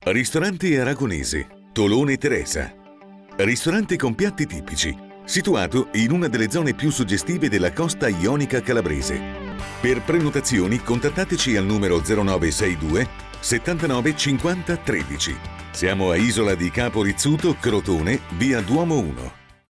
Ristorante Aragonese, Tolone Teresa. Ristorante con piatti tipici, situato in una delle zone più suggestive della costa ionica calabrese. Per prenotazioni contattateci al numero 0962 79 50 13. Siamo a Isola di Capo Rizzuto, Crotone, via Duomo 1.